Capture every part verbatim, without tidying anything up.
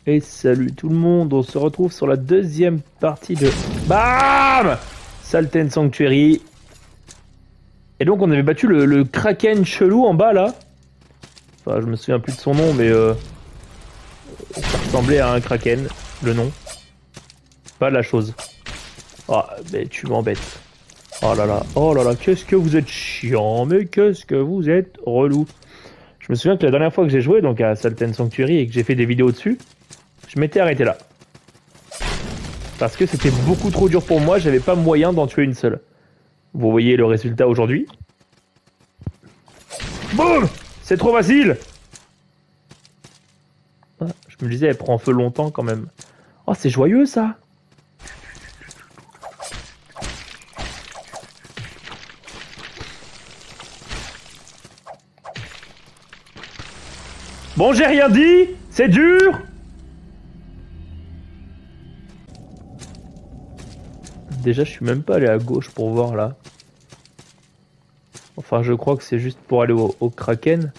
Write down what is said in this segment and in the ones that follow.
Et salut tout le monde, on se retrouve sur la deuxième partie de BAM Salten Sanctuary. Et donc on avait battu le, le Kraken chelou en bas là. Enfin je me souviens plus de son nom mais euh, ça ressemblait à un Kraken, le nom. Pas la chose. Ah mais tu m'embêtes. Oh là là, oh là là, qu'est-ce que vous êtes chiant, mais qu'est-ce que vous êtes relou. Je me souviens que la dernière fois que j'ai joué donc à Salten Sanctuary et que j'ai fait des vidéos dessus, je m'étais arrêté là. Parce que c'était beaucoup trop dur pour moi, j'avais pas moyen d'en tuer une seule. Vous voyez le résultat aujourd'hui. Boum! C'est trop facile! Ah, je me disais, elle prend feu longtemps quand même. Oh, c'est joyeux ça! Bon, j'ai rien dit! C'est dur! Déjà, je suis même pas allé à gauche pour voir là. Enfin, je crois que c'est juste pour aller au, au Kraken.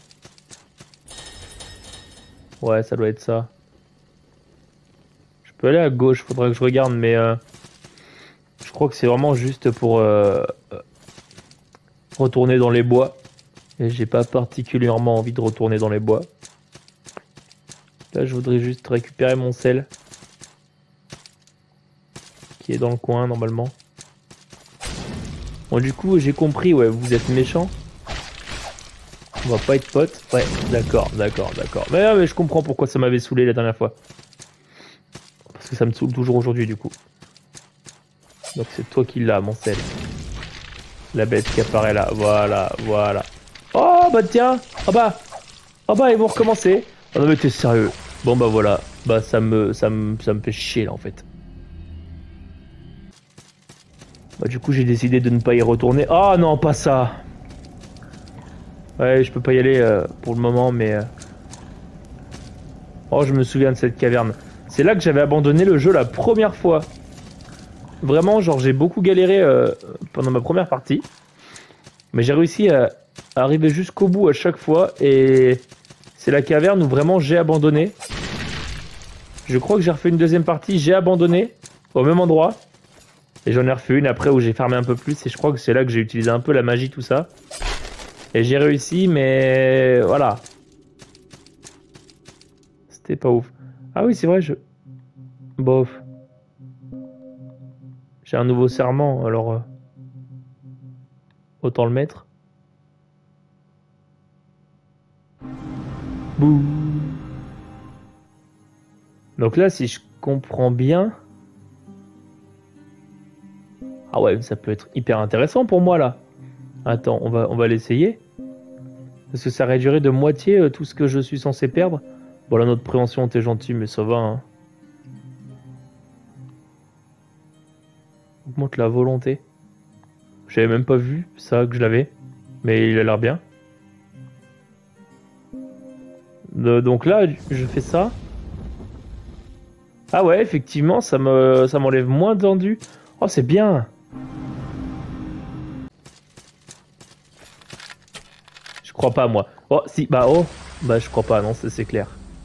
Ouais, ça doit être ça. Je peux aller à gauche, faudrait que je regarde, mais euh, je crois que c'est vraiment juste pour euh, retourner dans les bois. Et j'ai pas particulièrement envie de retourner dans les bois. Là, je voudrais juste récupérer mon sel. Qui est dans le coin, normalement. Bon, du coup, j'ai compris, ouais, vous êtes méchants. On va pas être potes. Ouais, d'accord, d'accord, d'accord. Mais, mais je comprends pourquoi ça m'avait saoulé la dernière fois. Parce que ça me saoule toujours aujourd'hui, du coup. Donc c'est toi qui l'as, mon sel. La bête qui apparaît là. Voilà, voilà. Oh, bah tiens. Ah bah. Ah bah, ils vont recommencer. Oh non, mais t'es sérieux. Bon, bah voilà. Bah, ça me, ça me, ça me fait chier, là, en fait. Bah, du coup, j'ai décidé de ne pas y retourner. Ah non, pas ça. Ouais, je peux pas y aller euh, pour le moment, mais... Euh... Oh, je me souviens de cette caverne. C'est là que j'avais abandonné le jeu la première fois. Vraiment, genre, j'ai beaucoup galéré euh, pendant ma première partie. Mais j'ai réussi à, à arriver jusqu'au bout à chaque fois. Et c'est la caverne où vraiment j'ai abandonné. Je crois que j'ai refait une deuxième partie, j'ai abandonné au même endroit. Et j'en ai refait une après où j'ai fermé un peu plus. Et je crois que c'est là que j'ai utilisé un peu la magie, tout ça. Et j'ai réussi, mais voilà. C'était pas ouf. Ah oui, c'est vrai, je... Bof. J'ai un nouveau serment, alors... Euh... Autant le mettre. Bouh. Donc là, si je comprends bien... Ah ouais, ça peut être hyper intéressant pour moi, là. Attends, on va, on va l'essayer. Parce que ça réduirait de moitié euh, tout ce que je suis censé perdre. Bon, là, notre prévention, t'es gentil, mais ça va, hein. Augmente la volonté. J'avais même pas vu ça que je l'avais. Mais il a l'air bien. De, donc là, je fais ça. Ah ouais, effectivement, ça me, ça m'enlève moins de tendu. Oh, c'est bien. Je crois pas, moi. Oh, si, bah oh. Bah, je crois pas, non, c'est clair.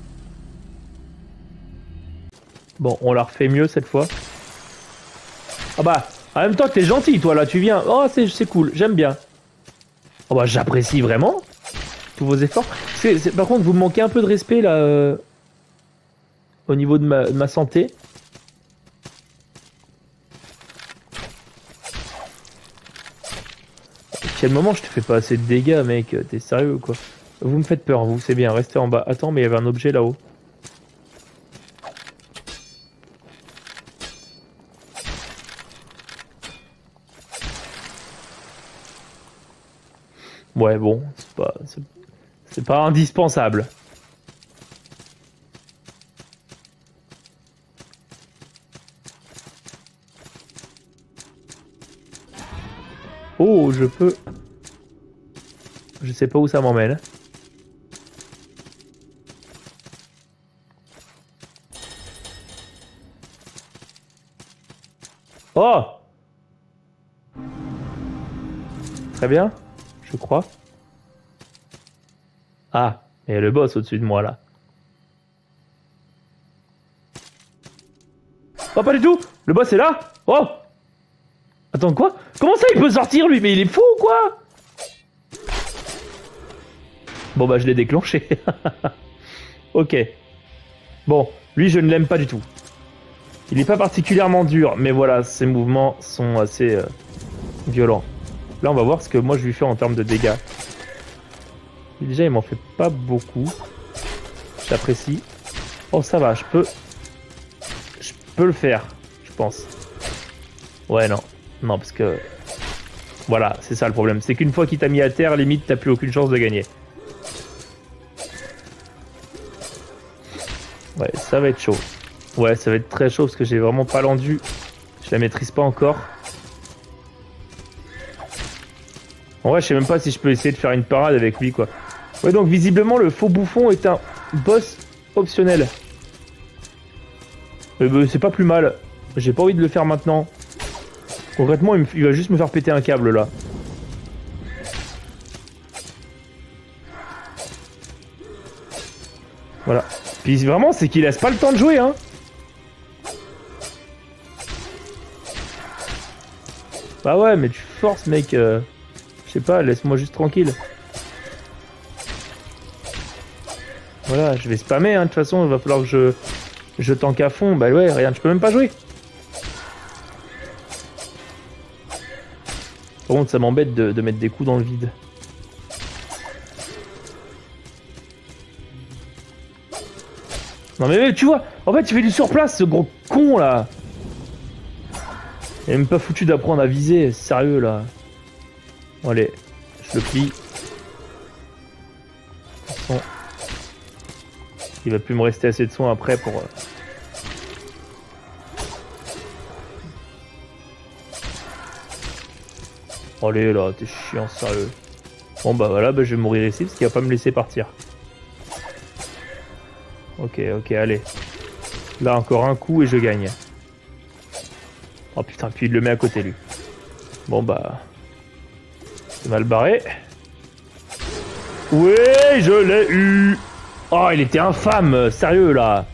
Bon, on la refait mieux cette fois. Ah bah, en même temps, t'es gentil, toi, là, tu viens. Oh, c'est cool, j'aime bien. Oh bah, j'apprécie vraiment tous vos efforts. C'est, c'est, par contre, vous me manquez un peu de respect, là, euh, au niveau de ma, de ma santé. À quel moment je te fais pas assez de dégâts, mec? T'es sérieux ou quoi? Vous me faites peur, vous, c'est bien, restez en bas. Attends, mais il y avait un objet là-haut. Ouais, bon, c'est pas, c'est pas indispensable. Oh, je peux... Je sais pas où ça m'emmène. Oh! Très bien, je crois. Ah, il y a le boss au-dessus de moi, là. Oh, pas du tout. Le boss est là. Oh. Attends, quoi? Comment ça il peut sortir lui? Mais il est fou ou quoi? Bon bah je l'ai déclenché. Ok. Bon, lui je ne l'aime pas du tout. Il n'est pas particulièrement dur, mais voilà, ses mouvements sont assez euh, violents. Là on va voir ce que moi je lui fais en termes de dégâts. Et déjà il m'en fait pas beaucoup. J'apprécie. Oh ça va, je peux... Je peux le faire, je pense. Ouais non. Non parce que... Voilà, c'est ça le problème. C'est qu'une fois qu'il t'a mis à terre, limite t'as plus aucune chance de gagner. Ouais, ça va être chaud. Ouais, ça va être très chaud parce que j'ai vraiment pas l'endu. Je la maîtrise pas encore. En vrai, je sais même pas si je peux essayer de faire une parade avec lui, quoi. Ouais, donc visiblement, le faux bouffon est un boss optionnel. Euh, bah, c'est pas plus mal. J'ai pas envie de le faire maintenant. Concrètement, il, me... il va juste me faire péter un câble, là. Voilà. Puis vraiment, c'est qu'il laisse pas le temps de jouer, hein. Bah ouais, mais tu forces, mec. Euh... Je sais pas, laisse-moi juste tranquille. Voilà, je vais spammer, hein. De toute façon, il va falloir que je, je tank à fond. Bah ouais, regarde, je peux même pas jouer. Par contre, ça m'embête de, de mettre des coups dans le vide. Non mais tu vois, en fait, tu fais du surplace, ce gros con, là. Il est même pas foutu d'apprendre à viser, sérieux, là. Bon, allez, je le plie. De toute façon, il va plus me rester assez de soins après pour... Allez, là, t'es chiant, sérieux. Bon, bah voilà, bah, je vais mourir ici parce qu'il va pas me laisser partir. Ok, ok, allez. Là, encore un coup et je gagne. Oh putain, puis il le met à côté, lui. Bon, bah... C'est mal barré. Oui, je l'ai eu. Oh, il était infâme, sérieux, là.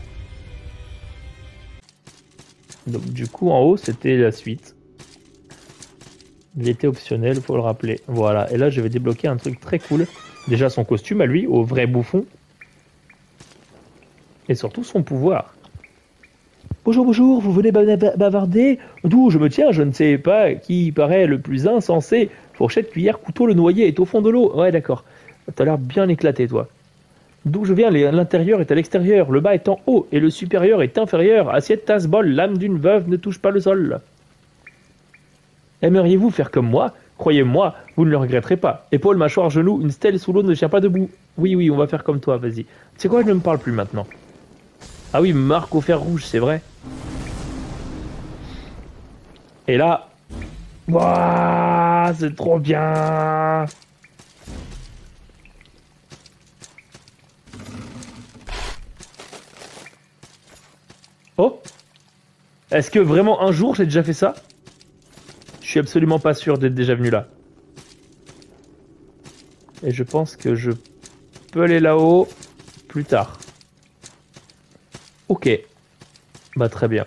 Donc, du coup, en haut, c'était la suite. Il était optionnel, faut le rappeler. Voilà, et là, je vais débloquer un truc très cool. Déjà, son costume à lui, au vrai bouffon. Et surtout, son pouvoir. Bonjour, bonjour, vous venez bavarder? D'où je me tiens, je ne sais pas qui paraît le plus insensé. Fourchette, cuillère, couteau, le noyer est au fond de l'eau. Ouais, d'accord. T'as l'air bien éclaté, toi. D'où je viens, l'intérieur est à l'extérieur, le bas est en haut et le supérieur est inférieur. Assiette, tasse, bol, l'âme d'une veuve ne touche pas le sol. Aimeriez-vous faire comme moi? Croyez-moi, vous ne le regretterez pas. Épaule, mâchoire, genou, une stèle sous l'eau ne tient pas debout. Oui, oui, on va faire comme toi, vas-y. C'est quoi, je ne me parle plus maintenant. Ah oui, marque au fer rouge, c'est vrai. Et là... Waouh, c'est trop bien. Oh, est-ce que vraiment un jour j'ai déjà fait ça? Je suis absolument pas sûr d'être déjà venu là. Et je pense que je peux aller là-haut plus tard. Ok. Bah très bien.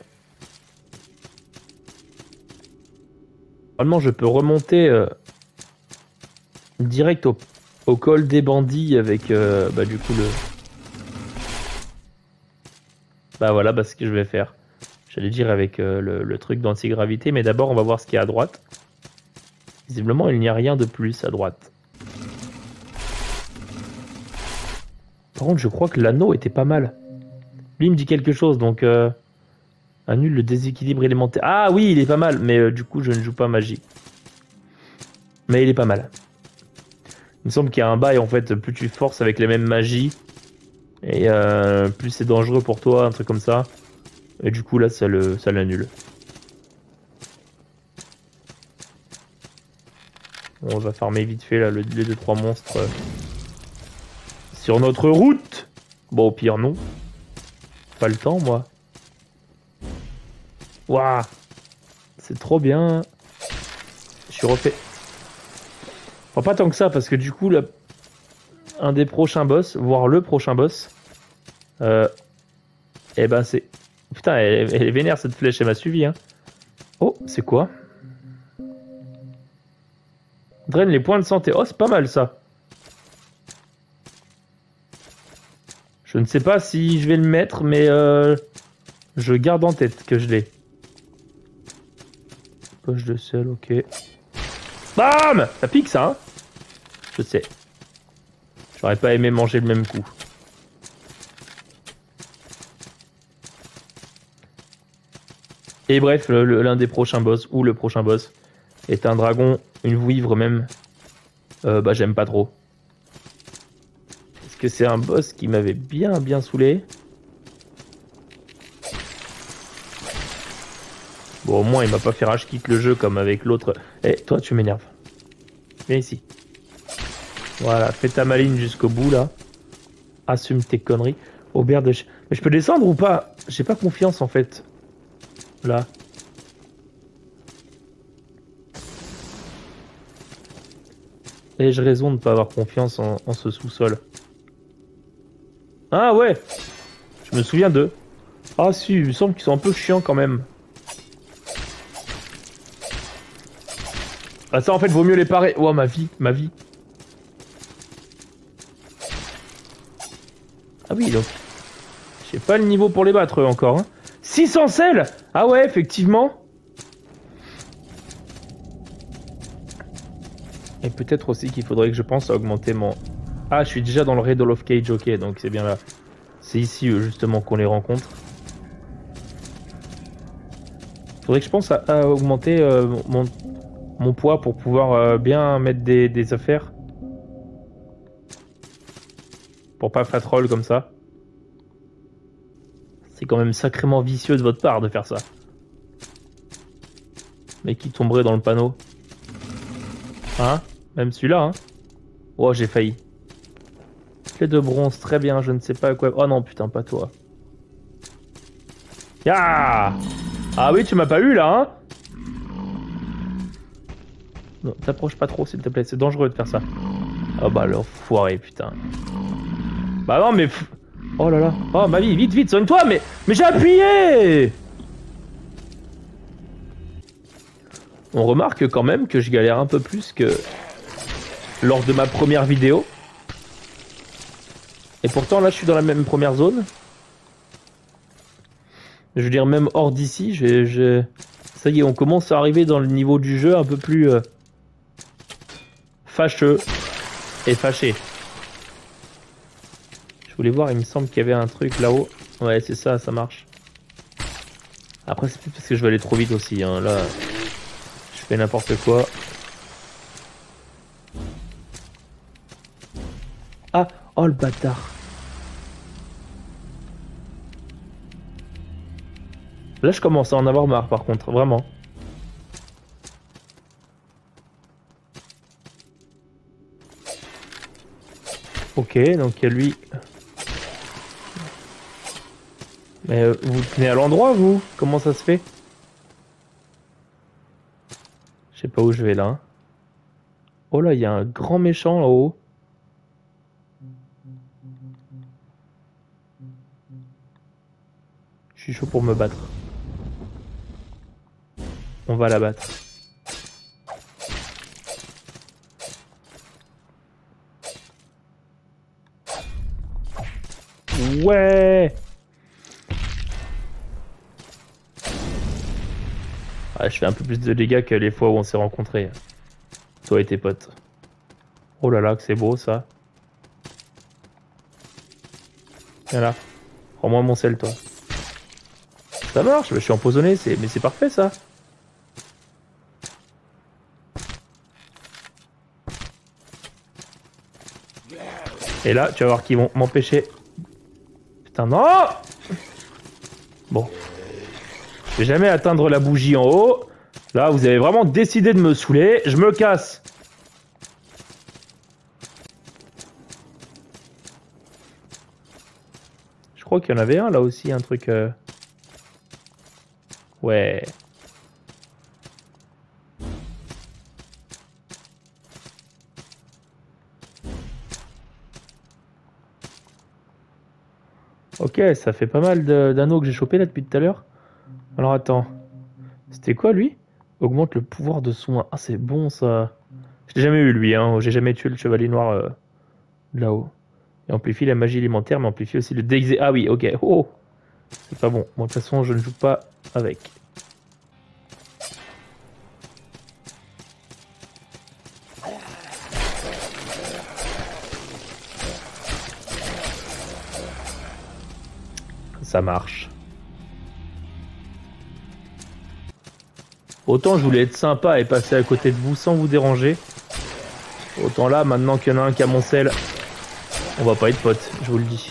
Normalement je peux remonter euh, direct au, au col des bandits avec euh, bah du coup le... Bah voilà, bah, ce que je vais faire. J'allais dire avec euh, le, le truc d'antigravité, mais d'abord on va voir ce qu'il y a à droite. Visiblement il n'y a rien de plus à droite. Par contre je crois que l'anneau était pas mal. Lui il me dit quelque chose, donc euh, annule le déséquilibre élémentaire. Ah oui, il est pas mal, mais euh, du coup je ne joue pas magie. Mais il est pas mal. Il me semble qu'il y a un bail en fait, plus tu forces avec les mêmes magies, et euh, plus c'est dangereux pour toi, un truc comme ça. Et du coup là ça le ça l'annule. On va farmer vite fait là le, les deux trois monstres euh, sur notre route. Bon au pire non. Pas le temps moi. Waouh, c'est trop bien. Je suis refait. Enfin, pas tant que ça parce que du coup là, un des prochains boss, voire le prochain boss, euh, et ben c'est... putain, elle, elle est vénère cette flèche, elle m'a suivi. Hein. Oh, c'est quoi? Draine les points de santé. Oh, c'est pas mal ça. Je ne sais pas si je vais le mettre, mais euh, je garde en tête que je l'ai. Poche de sel, ok. Bam! Ça pique ça, hein? Je sais. J'aurais pas aimé manger le même coup. Et bref, l'un des prochains boss, ou le prochain boss, est un dragon, une vouivre même. Euh, bah j'aime pas trop. Parce que c'est un boss qui m'avait bien bien saoulé. Bon, au moins il m'a pas fait rage quitte le jeu comme avec l'autre. Eh, toi tu m'énerves. Viens ici. Voilà, fais ta maline jusqu'au bout là. Assume tes conneries. Aubert de... Mais je peux descendre ou pas? J'ai pas confiance en fait. Là. Ai-je raison de ne pas avoir confiance en, en ce sous-sol? Ah ouais! Je me souviens d'eux. Ah si, il me semble qu'ils sont un peu chiants quand même. Ah ça en fait vaut mieux les parer. Oh ma vie, ma vie. Ah oui donc. J'ai pas le niveau pour les battre eux, encore. Hein. six cents sels! Ah ouais, effectivement. Et peut-être aussi qu'il faudrait que je pense à augmenter mon... Ah, je suis déjà dans le Riddle of Cage, ok, donc c'est bien là. C'est ici justement qu'on les rencontre. Faudrait que je pense à, à augmenter euh, mon, mon poids pour pouvoir euh, bien mettre des, des affaires. Pour pas fat roll comme ça. C'est quand même sacrément vicieux de votre part de faire ça. Mais qui tomberait dans le panneau? Hein? Même celui-là, hein? Oh, j'ai failli. Clé de bronze, très bien, je ne sais pas à quoi... Oh non, putain, pas toi. Ah! Ah oui, tu m'as pas eu, là, hein? Non, t'approches pas trop, s'il te plaît, c'est dangereux de faire ça. Oh bah, l'enfoiré, putain. Bah non, mais... Oh là là. Oh, ma vie, vite, vite, soigne-toi, mais... Mais j'ai appuyé! On remarque quand même que je galère un peu plus que... lors de ma première vidéo. Et pourtant, là, je suis dans la même première zone. Je veux dire, même hors d'ici, j'ai... j'ai... Ça y est, on commence à arriver dans le niveau du jeu un peu plus... Euh, fâcheux et fâché. Je voulais voir, il me semble qu'il y avait un truc là-haut. Ouais, c'est ça, ça marche. Après, c'est peut-être parce que je vais aller trop vite aussi. Hein. Là, je fais n'importe quoi. Ah, oh le bâtard. Là, je commence à en avoir marre, par contre, vraiment. Ok, donc il y a lui. Mais euh, vous tenez à l'endroit, vous? Comment ça se fait? Je sais pas où je vais, là. Hein. Oh là, il y a un grand méchant, là-haut. Je suis chaud pour me battre. On va la battre. Ouais! Ah, je fais un peu plus de dégâts que les fois où on s'est rencontrés. Toi et tes potes. Oh là là, que c'est beau ça. Viens là. Prends-moi mon sel, toi. Ça marche, je suis empoisonné, mais c'est parfait ça. Et là, tu vas voir qu'ils vont m'empêcher. Putain, non! Bon. Je vais jamais atteindre la bougie en haut. Là, vous avez vraiment décidé de me saouler. Je me casse. Je crois qu'il y en avait un là aussi, un truc... Euh... Ouais. Ok, Ok, ça fait pas mal d'anneaux que j'ai chopé là depuis tout à l'heure. Alors attends. C'était quoi lui? Augmente le pouvoir de soin. Ah c'est bon ça. Je l'ai jamais eu lui, hein. J'ai jamais tué le chevalier noir euh, là-haut. Et amplifie la magie élémentaire, mais amplifie aussi le déguisé. Ah oui, ok. Oh, c'est pas bon. Moi de toute façon, je ne joue pas avec. Ça marche. Autant je voulais être sympa et passer à côté de vous sans vous déranger. Autant là, maintenant qu'il y en a un qui a mon sel, on va pas être potes, je vous le dis.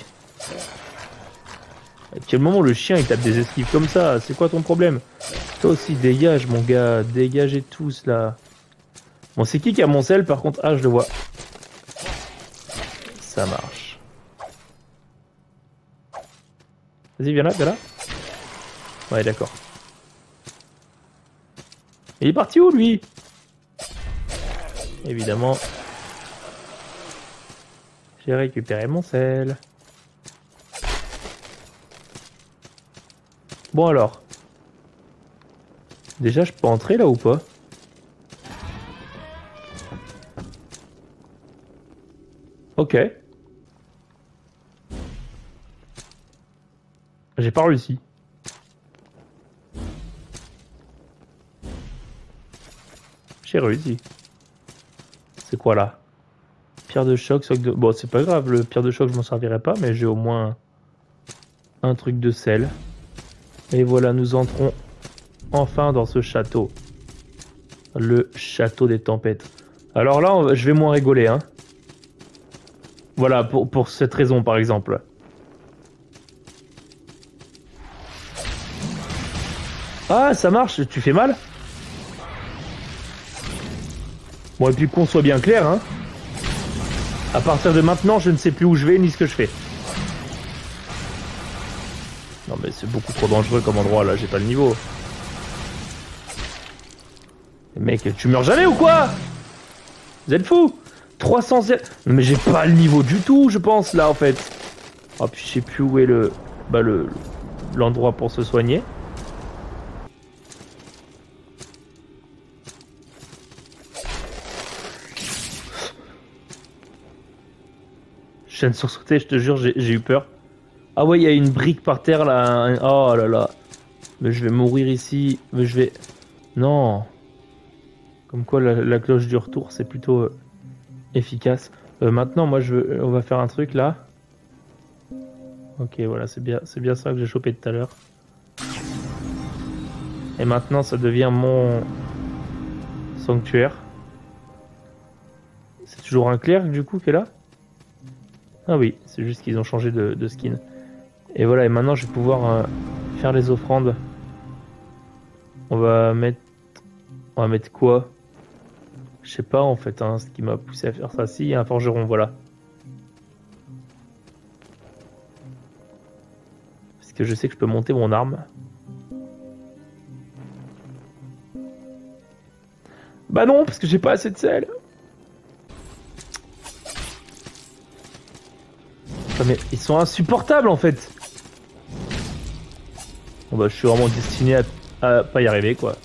À quel moment le chien il tape des esquives comme ça? C'est quoi ton problème? Toi aussi, dégage mon gars, dégagez tous là. Bon, c'est qui qui a mon sel par contre? Ah, je le vois. Ça marche. Vas-y, viens là, viens là. Ouais, d'accord. Il est parti où lui? Évidemment. J'ai récupéré mon sel. Bon alors. Déjà, je peux entrer là ou pas? Ok. J'ai pas réussi. J'ai réussi. C'est quoi là? Pierre de choc, soc de... Bon, c'est pas grave, le pierre de choc, je m'en servirai pas, mais j'ai au moins un truc de sel. Et voilà, nous entrons enfin dans ce château. Le château des tempêtes. Alors là, on va... je vais moins rigoler, hein. Voilà, pour, pour cette raison, par exemple. Ah, ça marche, tu fais mal? Bon, et puis qu'on soit bien clair, hein. À partir de maintenant, je ne sais plus où je vais ni ce que je fais. Non mais c'est beaucoup trop dangereux comme endroit là, j'ai pas le niveau. Mec, tu meurs jamais ou quoi? Vous êtes fous? trois cents... Non mais j'ai pas le niveau du tout, je pense, là, en fait. Oh, puis je sais plus où est le... Bah, le... l'endroit pour se soigner. Je viens de sursauter, je te jure, j'ai eu peur. Ah ouais, il y a une brique par terre, là. Oh là là. Mais je vais mourir ici. Mais je vais... Non. Comme quoi, la, la cloche du retour, c'est plutôt euh, efficace. Euh, maintenant, moi, je veux... on va faire un truc, là. Ok, voilà, c'est bien, c'est bien ça que j'ai chopé tout à l'heure. Et maintenant, ça devient mon sanctuaire. C'est toujours un clerc, du coup, qui est là? Ah oui, c'est juste qu'ils ont changé de, de skin. Et voilà, et maintenant, je vais pouvoir euh, faire les offrandes. On va mettre... On va mettre quoi? Je sais pas, en fait, hein, ce qui m'a poussé à faire ça. Si, il y a un forgeron, voilà. Parce que je sais que je peux monter mon arme. Bah non, parce que j'ai pas assez de sel. Mais ils sont insupportables en fait. Bon bah je suis vraiment destiné à, à pas y arriver quoi.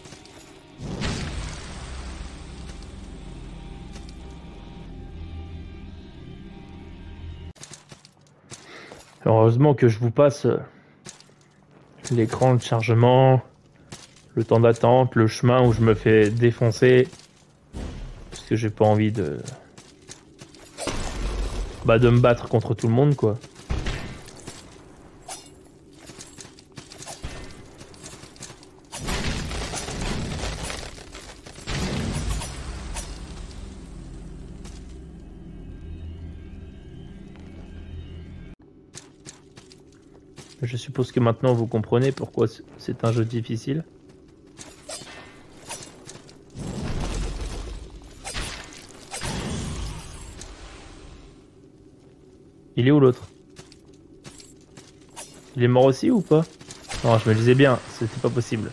Heureusement que je vous passe l'écran de chargement, le temps d'attente, le chemin où je me fais défoncer. Parce que j'ai pas envie de... Bah de me battre contre tout le monde quoi. Je suppose que maintenant vous comprenez pourquoi c'est un jeu difficile. Il est où l'autre? Il est mort aussi ou pas? Non, je me disais bien, c'était pas possible.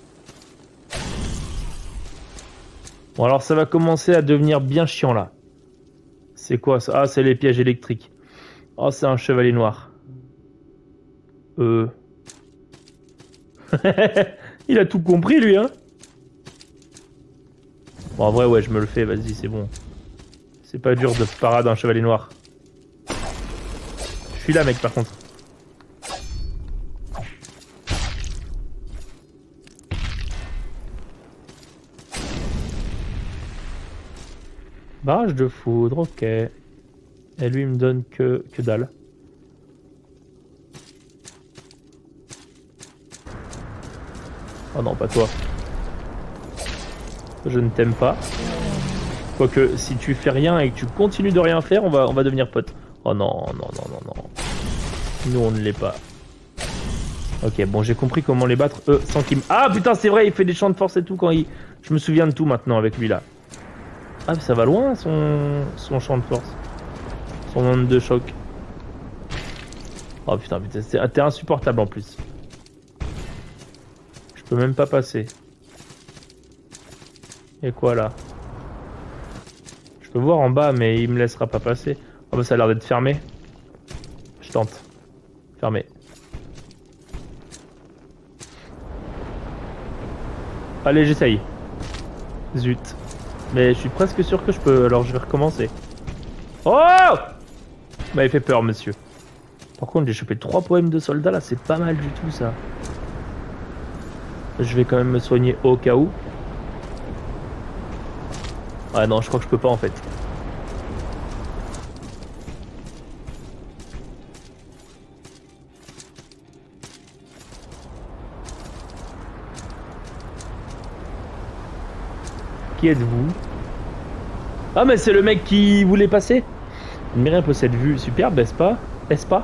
Bon alors ça va commencer à devenir bien chiant là. C'est quoi ça? Ah c'est les pièges électriques. Oh c'est un chevalier noir. Euh... Il a tout compris, lui, hein. Bon, en vrai, ouais, je me le fais, vas-y, c'est bon. C'est pas dur de parade un chevalier noir. Je suis là, mec, par contre. Barrage de foudre, ok. Et lui, il me donne que, que dalle. Oh non, pas toi. Je ne t'aime pas. Quoique, si tu fais rien et que tu continues de rien faire, on va, on va devenir potes. Oh non, non, non, non, non. Nous, on ne l'est pas. Ok, bon, j'ai compris comment les battre, eux, sans qu'ils me... Ah, putain, c'est vrai, il fait des champs de force et tout quand il... Je me souviens de tout maintenant avec lui, là. Ah, mais ça va loin, son, son champ de force. Son onde de choc. Oh, putain, putain, t'es insupportable, en plus. Je peux même pas passer. Et quoi, là? Je peux voir en bas, mais il me laissera pas passer. Oh, bah, ça a l'air d'être fermé. Je tente. Fermé. Allez, j'essaye. Zut. Mais je suis presque sûr que je peux, alors je vais recommencer. Oh! Bah, il fait peur, monsieur. Par contre, j'ai chopé trois poèmes de soldats, là, c'est pas mal du tout, ça. Je vais quand même me soigner au cas où. Ah non, je crois que je peux pas, en fait. Qui êtes-vous? Ah mais c'est le mec qui voulait passer. Admirez un peu cette vue superbe, est-ce pas? Est-ce pas?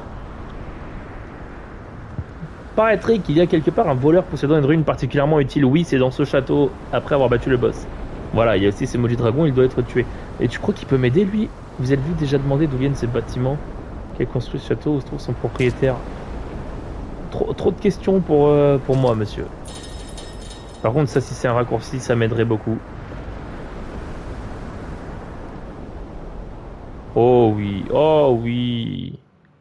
Paraîtrait qu'il y a quelque part un voleur possédant une rune particulièrement utile. Oui, c'est dans ce château, après avoir battu le boss. Voilà, il y a aussi ces maudits dragons, il doit être tué. Et tu crois qu'il peut m'aider, lui? Vous êtes-vous déjà demandé d'où viennent ces bâtiments? Qui a construit ce château? Où se trouve son propriétaire? Trop, trop de questions pour, euh, pour moi, monsieur. Par contre, ça, si c'est un raccourci, ça m'aiderait beaucoup. Oh oui, oh oui.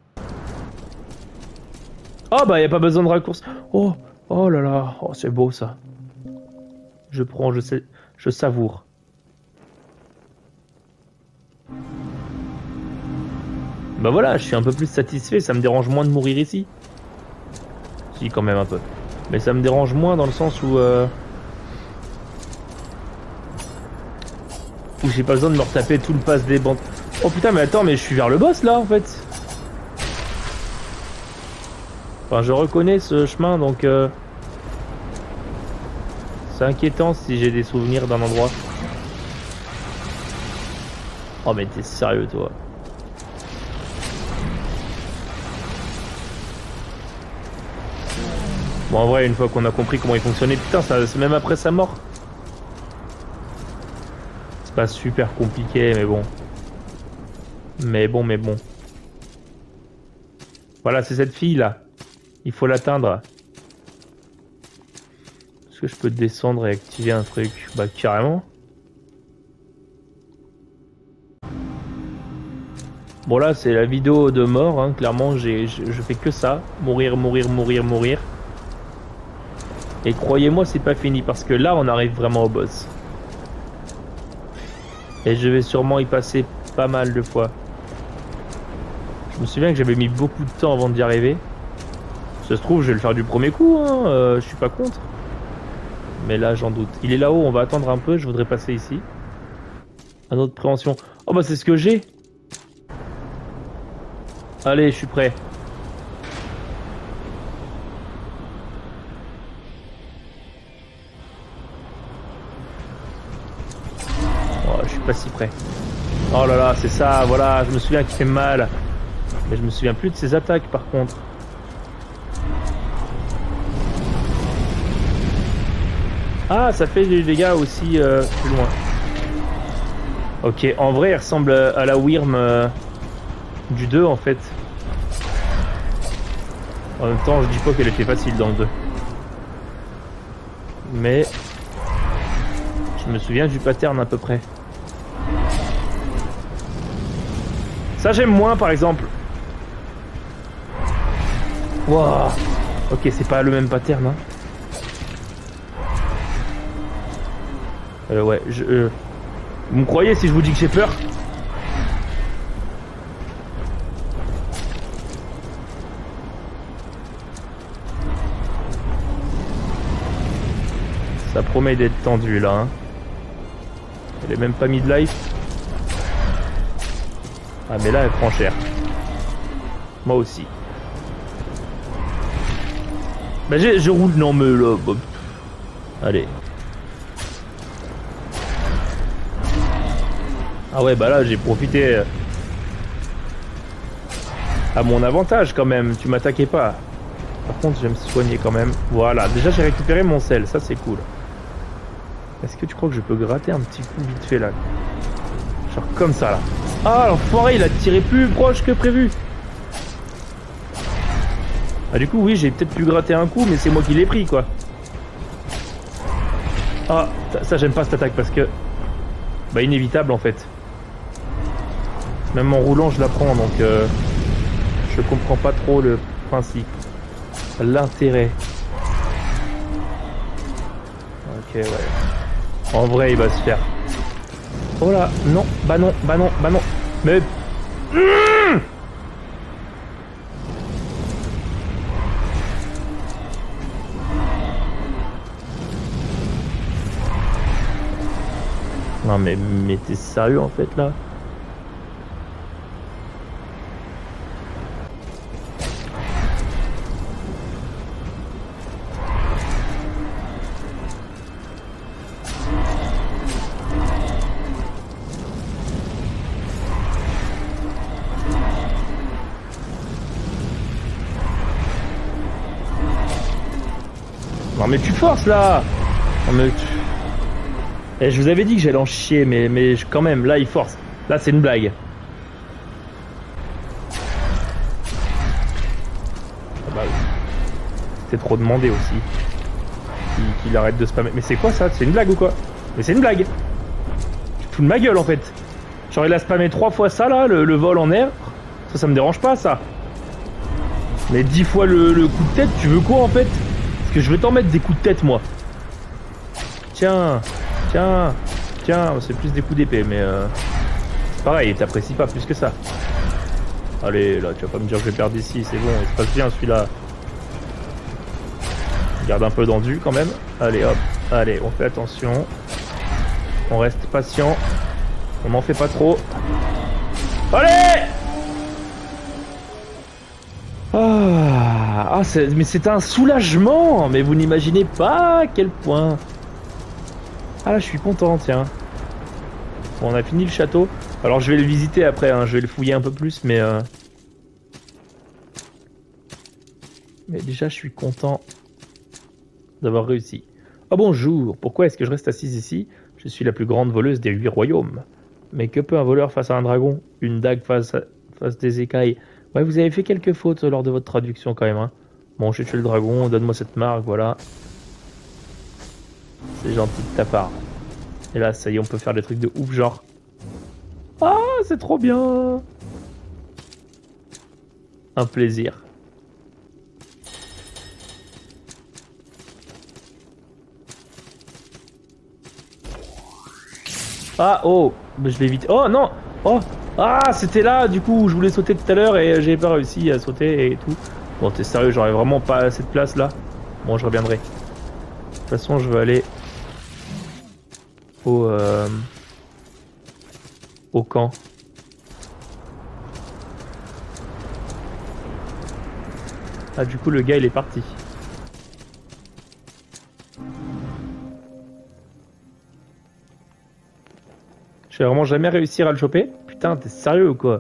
Oh bah y a pas besoin de raccourci. Oh, oh là là, oh c'est beau ça. Je prends, je sais, je savoure. Bah voilà, je suis un peu plus satisfait, ça me dérange moins de mourir ici. Si, quand même un peu. Mais ça me dérange moins dans le sens où... Euh... où j'ai pas besoin de me retaper tout le pass des bandes. Oh putain, mais attends, mais je suis vers le boss là en fait. Enfin, je reconnais ce chemin donc... Euh... C'est inquiétant si j'ai des souvenirs d'un endroit. Oh mais t'es sérieux toi? Bon en vrai une fois qu'on a compris comment il fonctionnait, putain ça c'est même après sa mort. C'est pas super compliqué mais bon. Mais bon mais bon. Voilà c'est cette fille là. Il faut l'atteindre. Est-ce que je peux descendre et activer un truc? Bah carrément. Bon là c'est la vidéo de mort hein. Clairement j'ai je, je fais que ça. Mourir, mourir, mourir, mourir. Et croyez-moi c'est pas fini parce que là on arrive vraiment au boss. Et je vais sûrement y passer pas mal de fois. Je me souviens que j'avais mis beaucoup de temps avant d'y arriver. Ça se trouve je vais le faire du premier coup hein. euh, Je suis pas contre. Mais là j'en doute. Il est là-haut, on va attendre un peu, je voudrais passer ici. Un autre préhension. Oh bah c'est ce que j'ai. Allez, je suis prêt. Oh, je suis pas si près. Oh là là, c'est ça, voilà, je me souviens qu'il fait mal. Mais je me souviens plus de ses attaques par contre. Ah, ça fait des dégâts aussi euh, plus loin. Ok, en vrai, il ressemble à la Wyrm euh, du deux en fait. En même temps, je dis pas qu'elle était facile dans le deux. Mais je me souviens du pattern à peu près. Ça j'aime moins par exemple. Wouah. Ok, c'est pas le même pattern, hein. Euh, ouais, je... Euh... Vous me croyez si je vous dis que j'ai peur? Ça promet d'être tendu, là, hein. Elle est même pas mis de life. Ah, mais là, elle prend cher. Moi aussi. Bah, je, je roule... Non, mais là... Bah... Allez. Ah ouais, bah là, j'ai profité à mon avantage quand même. Tu m'attaquais pas. Par contre, je vais me soigner quand même. Voilà, déjà j'ai récupéré mon sel, ça c'est cool. Est-ce que tu crois que je peux gratter un petit coup vite fait là? Genre comme ça là. Ah, l'enfoiré, il a tiré plus proche que prévu. Ah du coup, oui, j'ai peut-être pu gratter un coup, mais c'est moi qui l'ai pris quoi. Ah, ça, ça j'aime pas cette attaque parce que... Bah inévitable en fait. Même en roulant, je la prends, donc euh, je comprends pas trop le principe, l'intérêt. Ok, ouais. En vrai, il va se faire. Oh là, non, bah non, bah non, bah non. Mais... Mmh non mais, mais t'es sérieux en fait là? Non mais tu forces là. Non mais tu... Eh, je vous avais dit que j'allais en chier, mais, mais quand même, là il force. Là c'est une blague. Ah bah, c'était trop demandé aussi. Qu'il qu'il arrête de spammer. Mais c'est quoi ça? C'est une blague ou quoi? Mais c'est une blague. Tu te fous de ma gueule en fait. Genre il a spammé trois fois ça là, le, le vol en air. Ça, ça me dérange pas ça. Mais dix fois le, le coup de tête, tu veux quoi en fait? Parce que je vais t'en mettre des coups de tête moi. Tiens, tiens, tiens, c'est plus des coups d'épée, mais euh, c'est pareil, t'apprécies pas plus que ça. Allez, là, tu vas pas me dire que je vais perdre ici, c'est bon, il se passe bien celui-là. Garde un peu d'endu quand même. Allez, hop, allez, on fait attention. On reste patient. On n'en fait pas trop. Allez! Ah, ah mais c'est un soulagement, mais vous n'imaginez pas à quel point. Ah, je suis content, tiens. Bon, on a fini le château. Alors, je vais le visiter après, hein. Je vais le fouiller un peu plus, mais... Euh... Mais déjà, je suis content d'avoir réussi. Oh, bonjour. Pourquoi est-ce que je reste assise ici? Je suis la plus grande voleuse des huit royaumes. Mais que peut un voleur face à un dragon? Une dague face à... face des écailles? Ouais, vous avez fait quelques fautes lors de votre traduction, quand même, hein. Bon, j'ai tué le dragon. Donne-moi cette marque, voilà. C'est gentil de ta part. Et là, ça y est, on peut faire des trucs de ouf, genre... Ah, c'est trop bien! Un plaisir. Ah, oh! Je vais vite... Oh, non! Oh! Ah, c'était là, du coup, où je voulais sauter tout à l'heure et j'ai pas réussi à sauter et tout. Bon, t'es sérieux, j'aurais vraiment pas assez de place, là? Bon, je reviendrai. De toute façon, je veux aller... Au... Euh... Au camp. Ah, du coup, le gars, il est parti. Je vais vraiment jamais réussir à le choper? Putain, t'es sérieux ou quoi?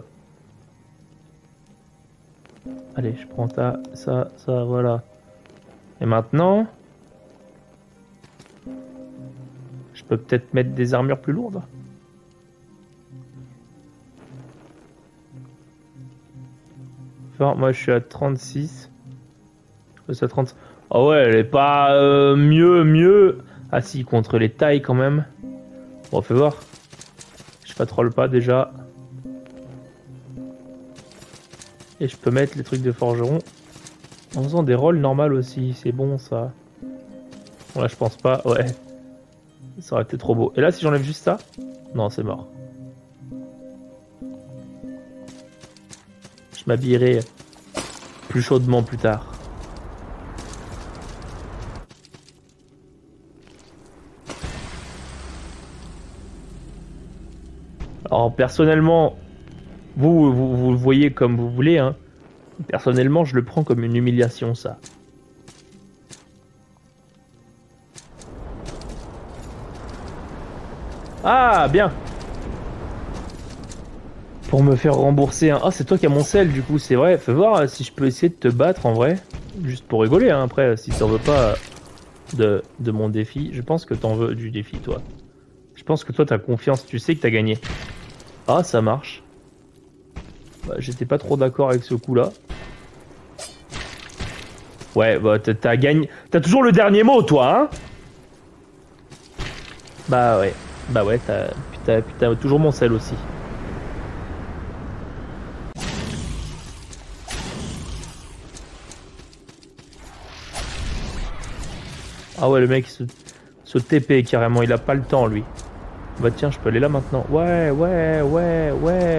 Allez, je prends ta... ça, ça, voilà. Et maintenant... Je peux peut-être mettre des armures plus lourdes. Enfin, moi, je suis à trente-six. Je suis à trente. Ah ouais, elle est pas euh, mieux, mieux. Ah si, contre les tailles quand même. Bon, fais voir. Je patrole pas déjà. Et je peux mettre les trucs de forgeron. En faisant des rolls normales aussi, c'est bon ça. Bon là je pense pas, ouais. Ça aurait été trop beau. Et là si j'enlève juste ça, non c'est mort. Je m'habillerai plus chaudement plus tard. Alors personnellement, vous, vous, vous le voyez comme vous voulez, hein. Personnellement, je le prends comme une humiliation, ça. Ah, bien. Pour me faire rembourser un... Ah, c'est toi qui as mon sel, du coup, c'est vrai. Fais voir si je peux essayer de te battre, en vrai. Juste pour rigoler, hein. Après, si t'en veux pas de, de mon défi. Je pense que t'en veux du défi, toi. Je pense que toi, t'as confiance. Tu sais que t'as gagné. Ah, ça marche. Bah, j'étais pas trop d'accord avec ce coup-là. Ouais, bah t'as gagné. T'as toujours le dernier mot, toi, hein? Bah ouais. Bah ouais, t'as t'as t'as toujours mon sel aussi. Ah ouais, le mec se, se T P carrément, il a pas le temps, lui. Bah tiens, je peux aller là maintenant. Ouais, ouais, ouais, ouais.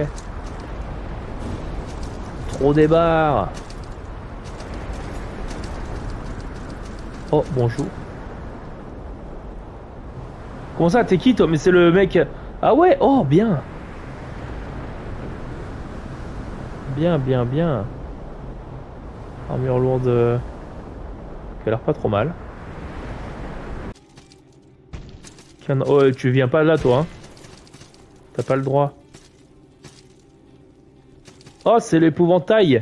Trop des barres. Oh, bonjour. Comment ça, t'es qui toi? Mais c'est le mec... Ah ouais, oh, bien. Bien, bien, bien. Armure lourde... qui a l'air pas trop mal. Oh, tu viens pas là, toi, hein? T'as pas le droit. Oh, c'est l'épouvantail.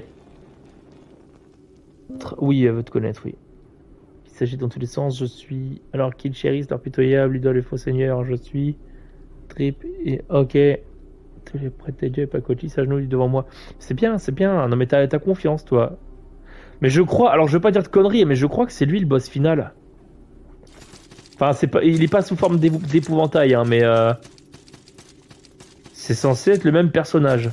Oui, elle veut te connaître, oui. Il s'agit dans tous les sens, je suis... Alors qu'ils chérissent leur pitoyable idole et faux seigneur, je suis... Trip et... Ok. Tous les prêtés Dieu et Pacochi s'agenouillent devant moi. C'est bien, c'est bien. Non mais t'as confiance, toi. Mais je crois... Alors je veux pas dire de conneries, mais je crois que c'est lui le boss final. Enfin, c'est pas... il est pas sous forme d'épouvantail, hein, mais... Euh... C'est censé être le même personnage.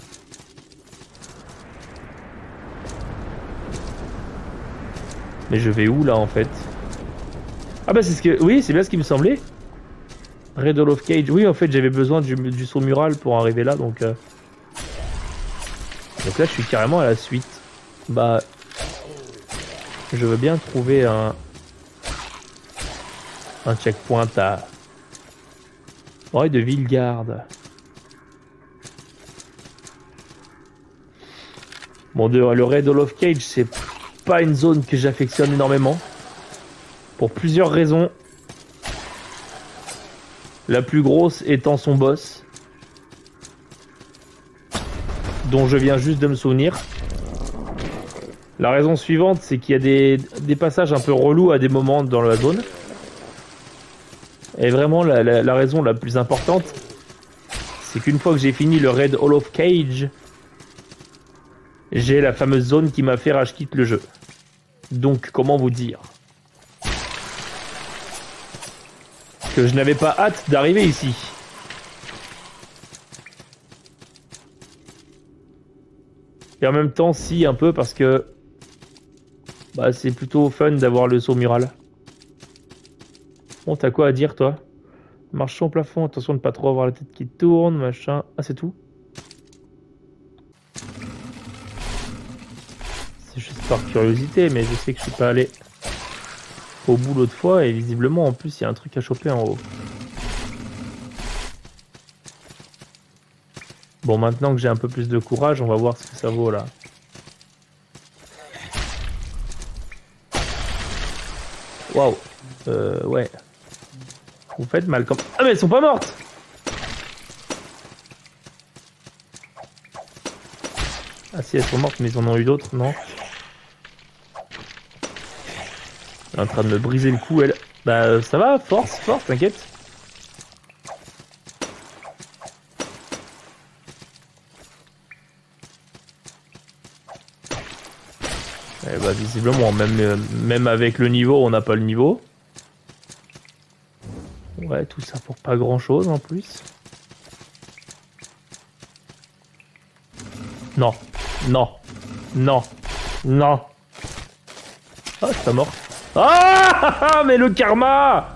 Mais je vais où, là, en fait? Ah bah c'est ce que... Oui, c'est bien ce qui me semblait. Red Hall of Cage. Oui, en fait, j'avais besoin du, du saut mural pour arriver là, donc... Euh... Donc là, je suis carrément à la suite. Bah... Je veux bien trouver un... Un checkpoint à... Oreille de Villegarde. Bon, de, le Red Hall of Cage, c'est pas une zone que j'affectionne énormément. Pour plusieurs raisons. La plus grosse étant son boss. Dont je viens juste de me souvenir. La raison suivante, c'est qu'il y a des, des passages un peu relous à des moments dans la zone. Et vraiment, la, la, la raison la plus importante, c'est qu'une fois que j'ai fini le Red Hall of Cage, j'ai la fameuse zone qui m'a fait rage quitte le jeu. Donc, comment vous dire que je n'avais pas hâte d'arriver ici. Et en même temps, si, un peu, parce que bah, c'est plutôt fun d'avoir le saut mural. Bon, t'as quoi à dire, toi? Marchons au plafond, attention de ne pas trop avoir la tête qui tourne, machin. Ah, c'est tout? C'est juste par curiosité, mais je sais que je suis pas allé au bout l'autre fois, et visiblement, en plus, il y a un truc à choper en haut. Bon, maintenant que j'ai un peu plus de courage, on va voir ce que ça vaut, là. Waouh. Euh, ouais. Vous faites mal comme... Ah, mais elles sont pas mortes! Ah si, elles sont mortes, mais ils en ont eu d'autres, non? Elle est en train de me briser le cou, elle. Bah, ça va, force, force, t'inquiète. Eh bah, visiblement, même, euh, même avec le niveau, on n'a pas le niveau. Ouais, tout ça pour pas grand chose en plus. Non, non, non, non. Ah, je suis pas mort. Ah, mais le karma!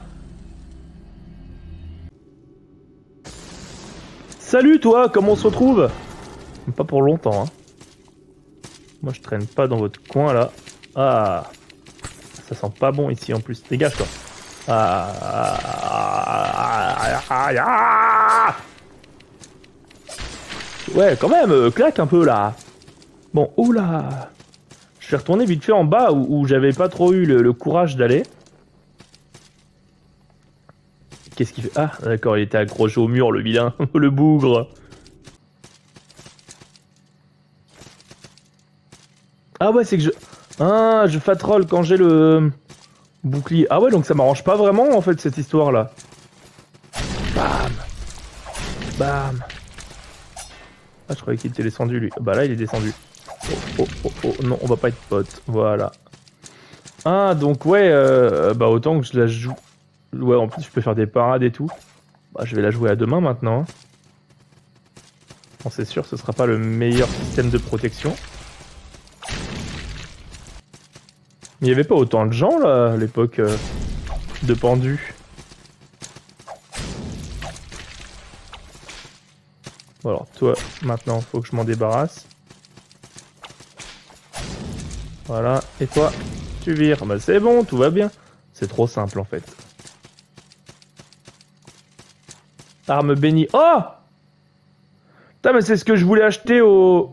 Salut toi, comment on se retrouve? Pas pour longtemps, hein. Moi je traîne pas dans votre coin là. Ah, ça sent pas bon ici en plus. Dégage toi. Ah, ah, ah, ah, ouais, quand même, euh, claque un peu là. Bon, oula. Je vais retourner vite fait en bas où, où j'avais pas trop eu le, le courage d'aller. Qu'est-ce qu'il fait? Ah, d'accord, il était accroché au mur, le vilain, le bougre. Ah ouais, c'est que je... Ah, je fatroll quand j'ai le bouclier. Ah ouais, donc ça m'arrange pas vraiment, en fait, cette histoire-là. Bam. Bam. Ah, je croyais qu'il était descendu, lui. Bah là, il est descendu. Oh, oh, oh, oh, non, on va pas être potes. Voilà. Ah, donc ouais, euh, bah autant que je la joue... Ouais, en plus, je peux faire des parades et tout. Bah, je vais la jouer à deux mains, maintenant. Hein. Bon, c'est sûr, ce sera pas le meilleur système de protection. Mais il n'y avait pas autant de gens là à l'époque euh, de pendus. Bon, alors toi, maintenant, faut que je m'en débarrasse. Voilà, et toi, tu vires. Bah c'est bon, tout va bien. C'est trop simple en fait. Arme bénie. Oh! Putain, mais c'est ce que je voulais acheter au...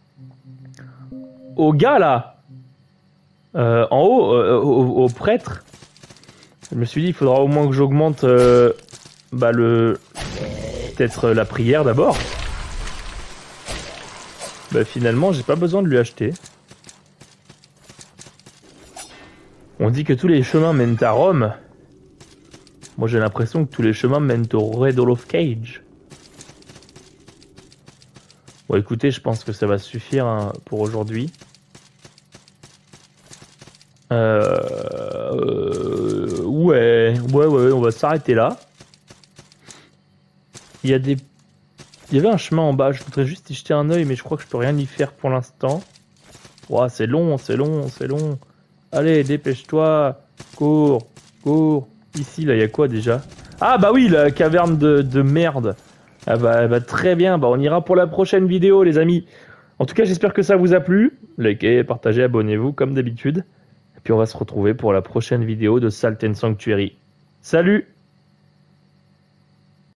Au gars là. Euh, en haut, euh, au, au prêtre, je me suis dit il faudra au moins que j'augmente euh, bah le peut-être la prière d'abord. Bah finalement j'ai pas besoin de lui acheter. On dit que tous les chemins mènent à Rome. Moi j'ai l'impression que tous les chemins mènent au Riddle of Cage. Bon écoutez, je pense que ça va suffire hein, pour aujourd'hui. Euh, euh, ouais, ouais, ouais, on va s'arrêter là. Il y a des, il y avait un chemin en bas. Je voudrais juste y jeter un œil, mais je crois que je peux rien y faire pour l'instant. Ouah, c'est long, c'est long, c'est long. Allez, dépêche-toi, cours, cours. Ici, là, il y a quoi déjà? Ah bah oui, la caverne de, de merde. Ah bah, bah très bien. Bah on ira pour la prochaine vidéo, les amis. En tout cas, j'espère que ça vous a plu. Likez, partagez, abonnez-vous comme d'habitude. Puis on va se retrouver pour la prochaine vidéo de Salt and Sanctuary. Salut!